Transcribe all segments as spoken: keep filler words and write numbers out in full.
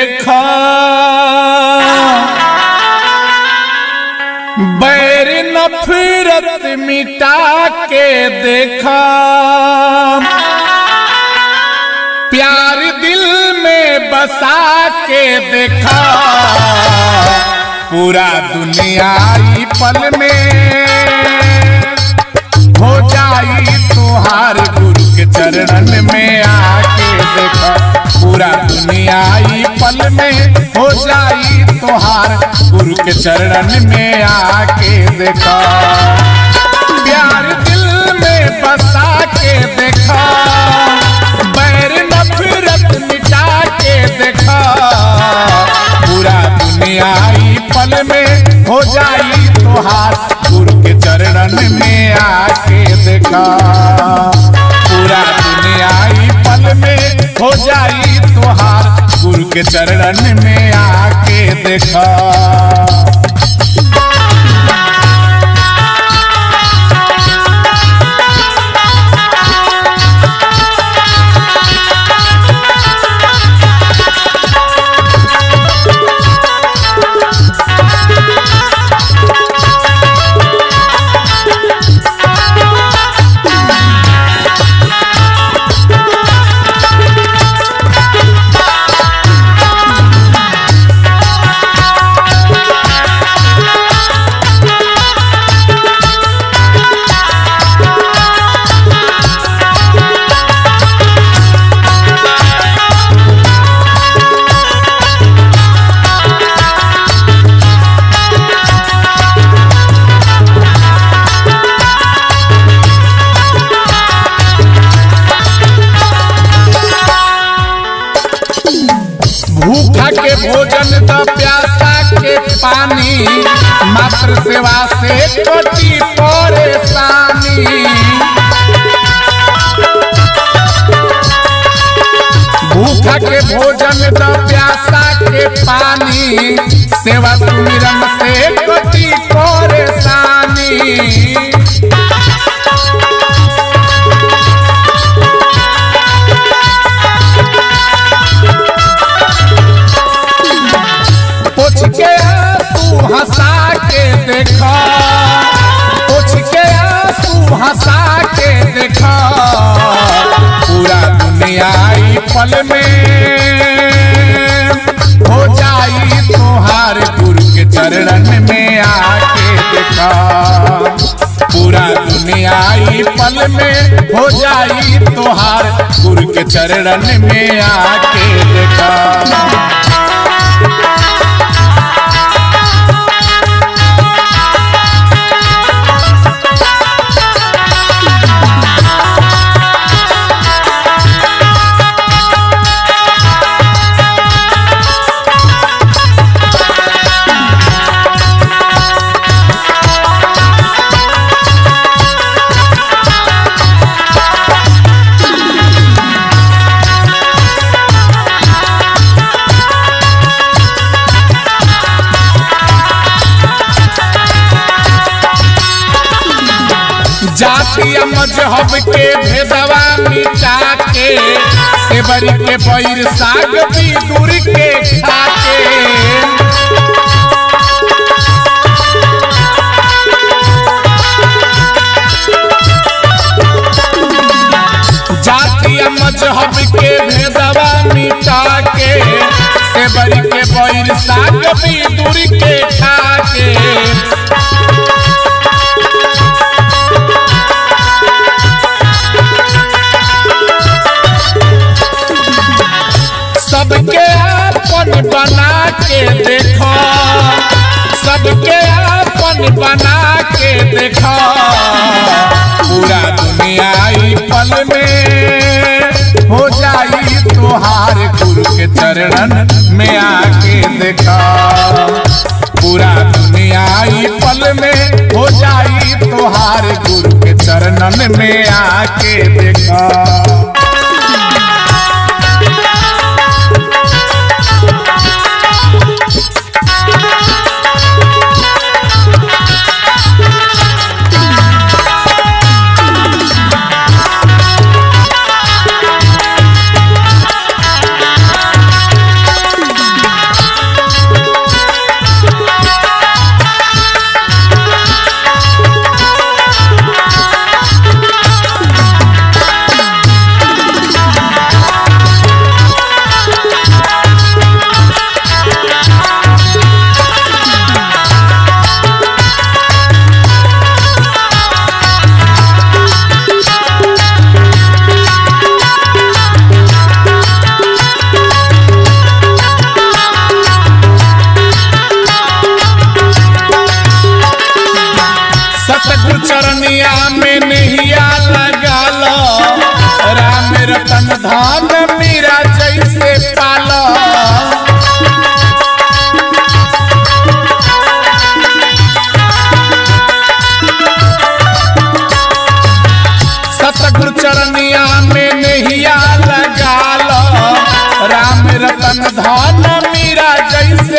देखा, बैर नफरत मिटा के देखा, प्यार दिल में बसा के देखा, पूरा दुनिया ई पल में हो जाई तुहार गुरु के चरणन में आके देखा, पूरा दुनिया ई पल में हो जाई तुहार गुरु के चरणन में आके देखा, प्यार दिल में बसा के देखा, बैर नफरत मिटा के देखा, पूरा दुनिया ई पल में हो जाई तुहार गुरु के चरणन में आके देखा, पूरा दुनिया ई पल में हो जाई तुहार गुरु के चरणन में आके देखा। भूखा के भोजन द प्यासा के पानी, मात्र सेवा से कटी परेशानी, भूखा के भोजन द प्यासा के पानी, सेवा सुमिरन से कटी परेशानी, हंसा के देखा, पूछ के आंसू हंसा के देखा, पूरा दुनिया ई पल में हो जाई तुहार गुरु के चरणन में आके देखा, पूरा दुनिया ई पल में हो जाई तुहार गुरु के चरणन में आके देखा। जातीय मजहब के भेदवा मिटा के, सेवरी के बैर साग भी दूर के खाके, जातीय मजहब के भेदवा मिटा के, सेवरी के बैर साग भी दूर के खाके, सबके आपन बना के देखो, सबके आपन बना के देखो, पूरा दुनिया ई पल में हो जाई तुहार गुरु के चरणन में आके देखा, पूरा दुनिया ई पल में हो जाई तुहार गुरु के चरणन में आके देखा।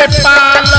से पालो।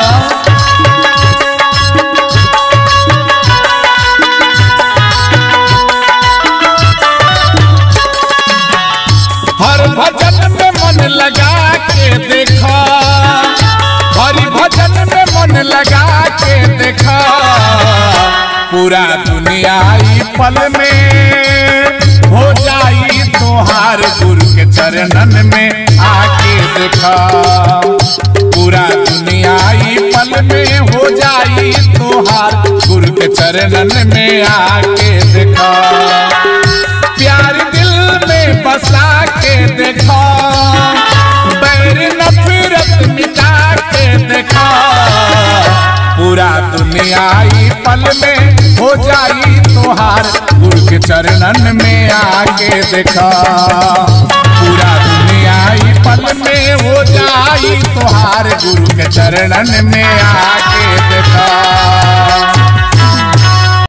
हर भजन में मन लगा के देखो, हरि भजन में मन लगा के देखो, पूरा दुनिया ई पल में हो जाई तोहार गुरु के चरणन में आके देखा। पूरा दुनिया ई पल में हो जाई तोहार गुरु के चरणन में आके देखा। प्यार दिल में बसा के देखा, बैर नफरत मिटा के देखा, पूरा दुनिया ई पल में हो जाई तोहार गुरु के चरणन में आके देखा। पूरा दुनिया ई पल में हो जाई तोहार गुरु के चरणन में आके देखा।